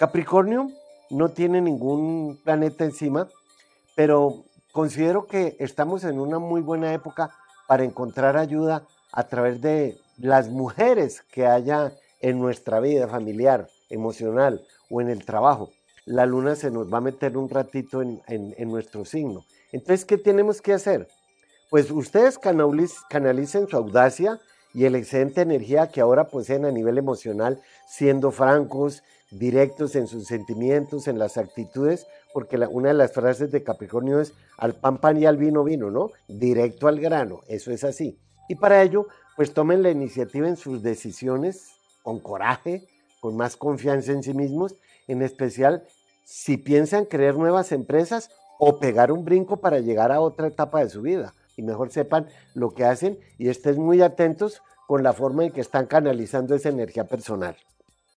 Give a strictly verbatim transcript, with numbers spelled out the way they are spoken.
Capricornio no tiene ningún planeta encima, pero considero que estamos en una muy buena época para encontrar ayuda a través de las mujeres que haya en nuestra vida familiar, emocional o en el trabajo. La luna se nos va a meter un ratito en, en, en nuestro signo. Entonces, ¿qué tenemos que hacer? Pues ustedes canalicen su audacia y el excedente de energía que ahora poseen a nivel emocional, siendo francos, directos en sus sentimientos, en las actitudes, porque la, una de las frases de Capricornio es al pan pan y al vino vino, ¿no? Directo al grano, eso es así. Y para ello, pues tomen la iniciativa en sus decisiones con coraje, con más confianza en sí mismos, en especial si piensan crear nuevas empresas o pegar un brinco para llegar a otra etapa de su vida. Y mejor sepan lo que hacen y estén muy atentos con la forma en que están canalizando esa energía personal.